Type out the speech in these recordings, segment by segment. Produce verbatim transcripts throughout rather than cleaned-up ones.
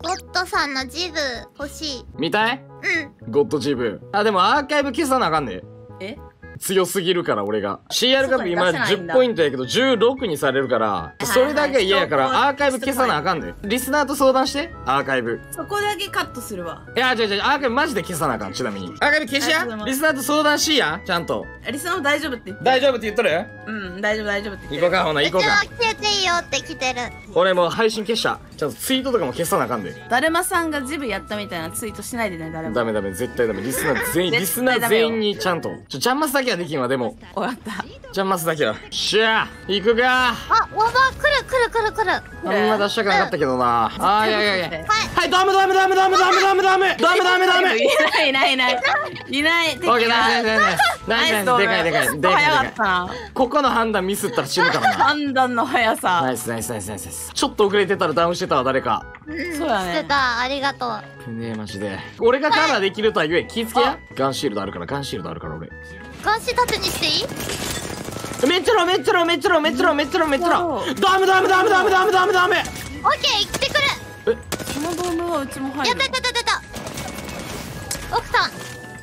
ゴッドさんのジブ欲しい。 見たい？ うん。 ゴッドジブ。あ、でもアーカイブ消さなあかんね。 え？ 強すぎるから俺が シーアール カップ今外に出せないんだじゅっポイントやけどじゅうろくにされるからそれだけは嫌やからはいはいアーカイブ消さなあかんね。リスナーと相談してアーカイブ。 そこだけカットするわ。 いや違う違うアーカイブマジで消さなあかん。ちなみにアーカイブ消しやありがとうございますリスナーと相談しいやちゃんと。 リスナーも大丈夫って言って。 大丈夫って言っとる？ うん大丈夫大丈夫って言ってる。 行こうかほなうちは行こうか。 消えていいよって来てる。 俺もう配信消した。ちゃんとツイートとかも消さなあかんで。 だるまさんがジブやったみたいなツイートしないでね誰も。 ダメダメ絶対ダメ。リスナー全員リ絶スナー対ダメよ全員にちゃんとちょジャンマスだけはできんわ。でもわかった。 ジャンマスだけはしゃあ行くか。 あ、ワバ来る来る来る来る。 あんま出したくなかったけどな。あーいやいやいやはいはいダメダメダメダメダメダメダメダメダメダメ。 いないいないいないいない敵オッケーが。 ナイスナイスナイスナイスナイスでかいでかいでかい早かでかい。 ったな。 ここの判断ミスったら死ぬからな。 判断の速さ。 ナイスナイスナイスナイスナイス。ちょっと遅れてたらダウンしてたわ誰か。 うん、 そうだねしてた。ありがとう。 ねえマジで俺がカバーできるとは言え。気ぃつけや。ガンシールドあるからガンシールドあるから俺。 ガンシ縦にしていい？ めっちゃろめっちゃろめっちゃろめっちゃろめっちゃろめっちゃろ。ダメダメダメダメダメダメダメ。 オッケー、来てくる。 そのドームはうちも入る。 やったやったやったやった。奥さん。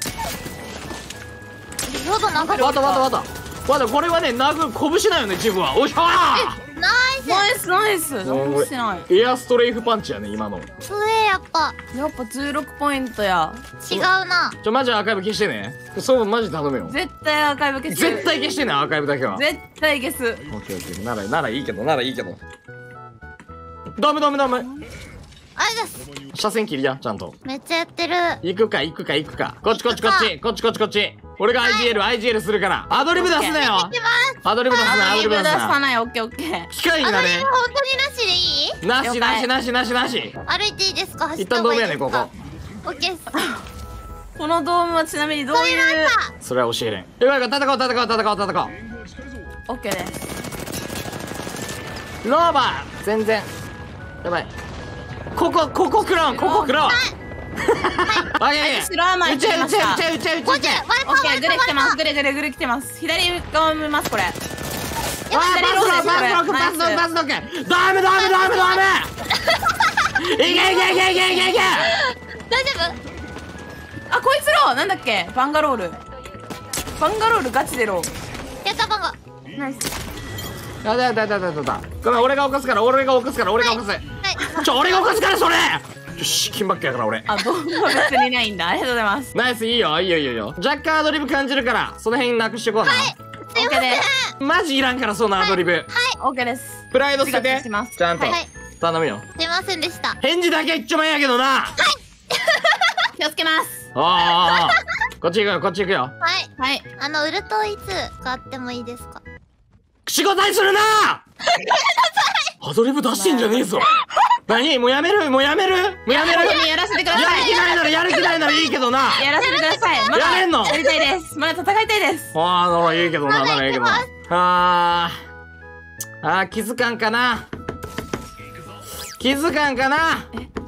ロードなかった。 わたわたわたわた。これはね殴る拳だよね自分は。おいしょー。 ナイス。 ナイスナイス。何もしてない。 エアストレイフパンチやね今の。 上やっぱやっぱじゅうろくポイントや。 違うな。 ちょマジアーカイブ消してね。そうマジ頼むよ。 絶対アーカイブ消す。 絶対消してねアーカイブだけは。 絶対消す。 オッケーオッケーならならいいけどならいいけど。ダメダメダメ。 あれです。 車線切りやちゃんと。 めっちゃやってる。 行くか行くか行くか。こっちこっちこっちこっちこっちこっち。俺が アイジーエル、アイジーエル するからアドリブ出すなよ。 行きます。 アドリブ出すなアドリブ出す出さな。 ない。オッケーオッケー。 機械にあのなれ。 今本当になしでいい？ なしなしなしなしなし。 歩いていいですか？走っ一た方がいいです旦ドームやねこか？ こ。 オッケーです。 このドームはちなみにどういう。 それは教えれん。よかった戦おう戦おう戦おう戦おう。 オッケーです。 ローバー全然やばい。ここここ食らうここ食らう。オッケー。 白甘い打ちゃう打ちゃう打ちゃう打ちゃう打ちゃう。 ごじゅう。ワイパオッケー、 ーグレ来てます。グレグレグレ来てます。左側見ますこれ。 あーバスロックバスロックバスロックバスロック。ダメダメダメダメ。いけいけいけいけいけいけ。 大丈夫？ あ、こいつローなんだっけ？バンガロール。バンガロールガチでロー。 やった番号。 ナイス。 あだだだだだだ。ごめん俺が起こすから俺が起こすから俺が起こす。 はい。 ちょ俺が起こすからそれ。よし金バックやから俺。 あ、ドームは別にないんだ。ありがとうございます。 ナイスいいよいいよいいよいいよ。若干アドリブ感じるからその辺なくしてこうな。 すいません。 マジいらんからそのアドリブ。 オッケーです。 プライド捨てて自覚しますちゃんとはい。 頼むよ。 すいませんでした。 返事だけ一丁前やけどな。 気をつけます。 ああああこっち行くよこっち行くよ。 はい。 はい。 あのウルトいつ使ってもいいですか？ 口答えするな。アドリブ出してんじゃねえぞ。何もうやめるもうやめるもうやめる。 本当にやらせてくだやさい。 る気ないならやる気ないならいいけどな。 やらせてください。まだやめんのやりたいです。まだ戦いたいです。 ああならいいけどなまだならいいけどな。 行きあーあー気づかんかな気づかんかな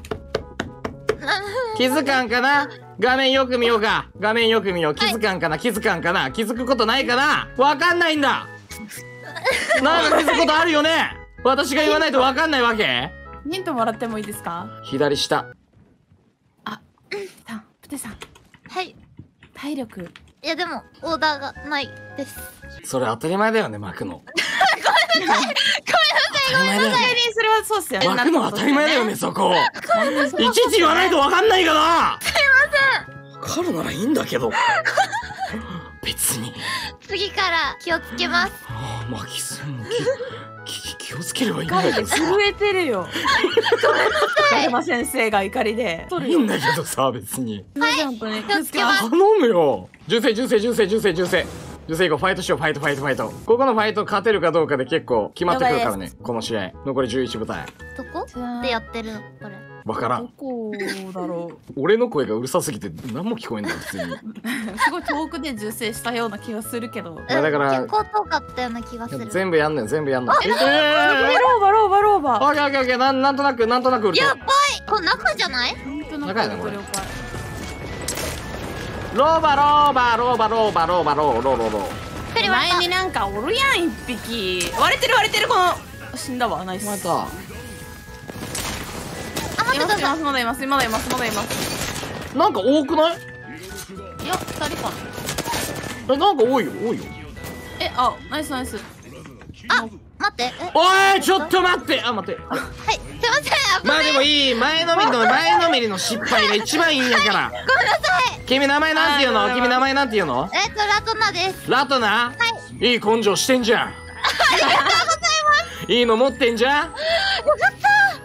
気づかんかな。画面よく見ようか。画面よく見よう。気づかんかな気づかんかな気づくことないかな。わかんないんだ。なんか気づくことあるよね。私が言わないとわかんないわけ。 ヒントもらってもいいですか？ 左下。 あ、さん、プテさん、 はい。 体力。 いやでもオーダーがないです。 それ当たり前だよね巻くの。 ごめんなさい。 当たり前だよね。 それはそうっすよね。 巻くの当たり前だよねそこ。 いいちいち言わないとわかんないかな。すいません。わかるならいいんだけど。別に。 次から気をつけます。 ああ、巻きすんの気気気をつければいいんだけどさ。 震えてるよ。だるま先生が怒りで。 いいんだけどさ別に。 すいません本当に。 気をつけます。 頼むよ。銃声銃声銃声銃声銃声。銃声行こう。ファイトしよう。ファイトファイトファイト。ここのファイト勝てるかどうかで結構決まってくるからね。この試合残りじゅういち部隊。 どこでやってるのこれ？ どわからん。 こだろう。 俺の声がうるさすぎて何も聞こえんだよ普通に。 すごい遠くで銃声したような気がするけど。 いやだから結構遠かったような気がする。 全部やんねん全部やんの。ええローバローバローバ。 オッケーオッケーオッケー。なんなんとなくなんとなくウルト。 やばい。これ中じゃない？ 本当仲いいなこれ了解。 ローバローバローバローバローバローローローロー。 前になんかおるやん一匹。割れてる割れてるこの。死んだわナイス。 また。 あ、 待ってください。 まだいますまだいますまだいますなんか多くない？ いやふたりかな。 え、なんか多いよ多いよ。 えあナイスナイス。 あ、待って。え、 おいちょっと待って。あ、待って。 はい、すいません。 まあでもいい。前のめりの前のめりの失敗が一番いいんやから。 ごめんなさい。 君名前なんていうの？君名前なんていうの？ えっとラトナです。 ラトナ？ はい。 いい根性してんじゃん。ありがとうございます。いいの持ってんじゃん。よかった。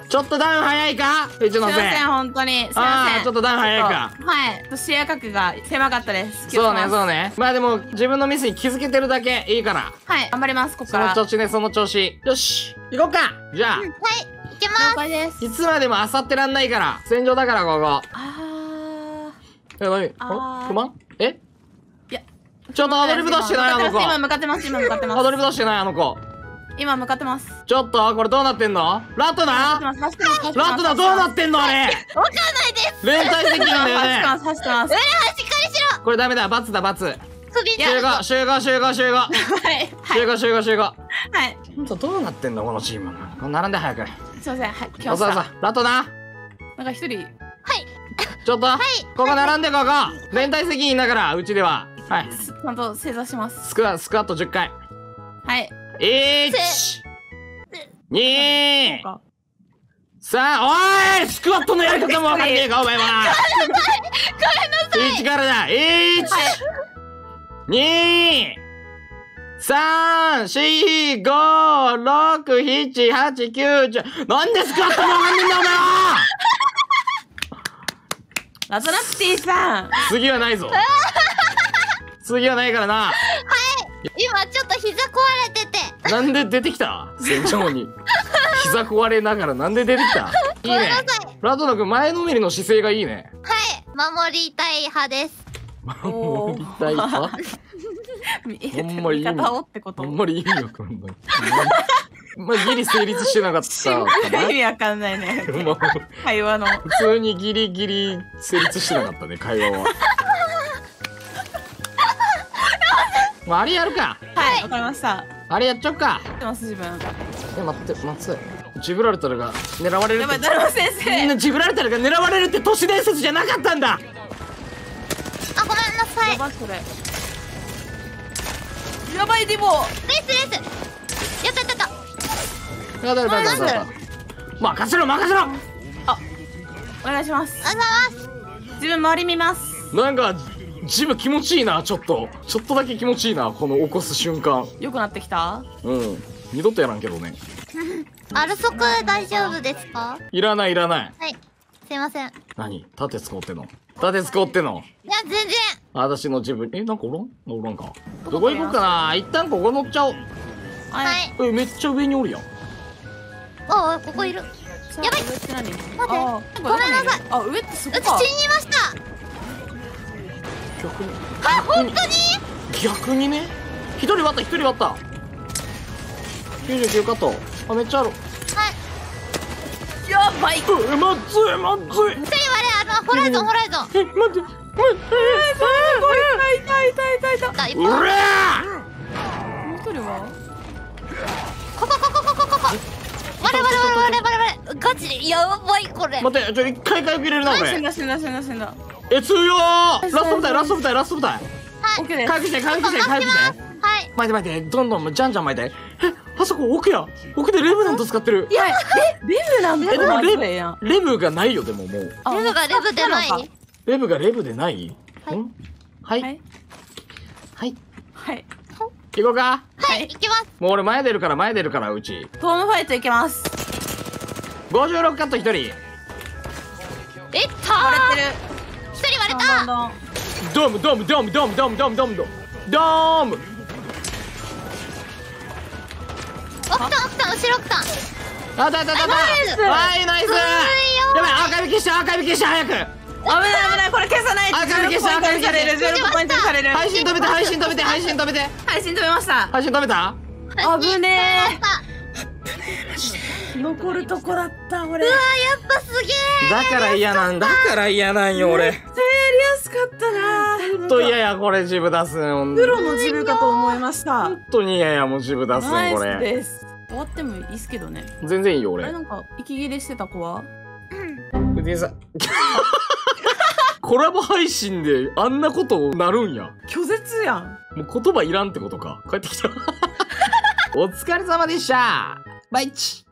ちょっとダウン早いか？一ノ瀬。 すいません本当にすいません。 あーちょっとダウン早いか。 はい視野角が狭かったです。 そうねそうね。 ね。まあでも自分のミスに気づけてるだけいいから。 はい頑張りますここそから。 の調子ねその調子。よし行こうか。じゃあ、 はい、行けま了す。 解です。 いつまでもあさってらんないから戦場だからここ。 あえ、なに？ あーあ不満？え？ いやちょっとアドリブ出してないあの子。 今向かってます今向かってますアドリブ出してないあの子。 今向かってます。 ちょっとこれどうなってんの？ラトナ？ラトナどうなってんのあれ？ わかんないです。 連帯責任だよね。 走ってますうらはしっかりしろ。 これダメだ罰だ罰。 首に集合集合集合集合はい集合集合集合。 はいほんとどうなってんのこのチーム。並んで早く。 すいませんはい来そうそうそうました。 ラトナなんか一人ちょっと、ここ並んでここ連帯責任だからうちでは。はいちゃんと正座します。 スクワスクワットじゅっかい。 はいいちにさんおいスクワットのやり方もわかんねえかお前は。いちからだ。いちにさんしごろくしちはちきゅうじゅう。なんでスクワットもわかんねえんだお前は。 ラトナプティさん次はないぞ。次はないからな。 今ちょっと膝壊れてて。 なんで出てきた戦場に。膝壊れながらなんで出てきた。いいね。ラトナ君前のめりの姿勢がいいね。 はい、守りたい派です。 守りたいか。ほんまいい味方をってこと。 あんまり意味わかんない。まあギリ成立してなかったシンプル意味わかんないね。 まあ会話の。 普通にギリギリ成立してなかったね会話は。まああれやるか。 はいわかりました。 あれやっちゃおうか。 知ってます自分。 え待って待ってジブラルタルが狙われるって。 やばいダルマ先生。 ジブラルタルが狙われるって都市伝説じゃなかったんだ。 あ、ごめんなさい。 やばいそれ。やばいディボ。 レースレース。やったやったやった。 やだやだやだやだ。任せろ任せろ。 あお願いします。 あざます。 自分周り見ます。 なんかジム気持ちいいな。ちょっとちょっとだけ気持ちいいなこの起こす瞬間。 良くなってきた。 うん二度とやらんけどね。 アルソク大丈夫ですか？ いらないいらない。 はい、すいません。い何盾使ってんの？盾使ってんの？ や全然。 私の自分えなんかおらんおらんか。どこ行こうかな。一旦ここ乗っちゃおう。 ははい。 えめっちゃ上におるやん。 おお、ここいる。やばい。 上って何？ 待ってあーごめんなさい。 あ上ってそこうち死か。 にました。 逆にあ、本当に？ 逆にね。一人割った一人割った。きゅうじゅうきゅうカット。あめっちゃある。 はい。 やばい。 えまずいまずい。 一人割れ、あのホライゾンホライゾン。 え待って待って。 痛い痛い痛い痛い痛い。 だ、一本。 うらもう一人は？ ここここここここ。我々我々我々我々ガチでやばいこれ。 待ってちょ一回回復入れるな死ん俺。 だ死んだ死んだ死んだ。 え強よー。ラスト部隊ラスト部隊ラスト部隊。 はい。 オッケーです。 回復して回復して回復して。 はい。 巻いて巻いてどんどんじゃんじゃん巻いて。えあそこ奥や奥でレブナント使ってる。 いやえレブなんだ。 えでもレブレやん。 レブがないよでももう。 あレブがレブでない。 そうなのかレブがレブでないはいんはいはいはいはい行こうか。 はい、行きます。 もう俺前出るから前出るからうち。 トームファイトいけます。 ごじゅうろくカット一人。 えった割れてる。 一人割れどんた。 どんドームドームドームドームドームドームドームドームドーム。 奥さん奥さん後ろ奥さん。 あったあったあったあった。はいナイス。やばいアーカイブ消してアーカイブ消して早く。 危ない危ないこれ消さないとアーカイブ消してアーカイブ消してじゅうろくポイントにされる。 配信止めて配信止めて配信止めて配信止めました。 配信止めた。 危ねあ、 え。残るとこだった俺。 うわやっぱすげえ。 だから嫌なんだから嫌なんよ俺。 やりやすかったな。 ほんと嫌やこれジブ出すの。 プロの自分かと思いましたほ。んとに嫌やもうジブ出すのナイスこれ。 です。終わってもいいっすけどね。 全然いいよ俺。 あれなんか息切れしてた子は？ うん。 でさコラボ配信であんなことなるんや。 拒絶やん。 もう言葉いらんってことか。帰ってきた。お疲れ様でした。バイチ。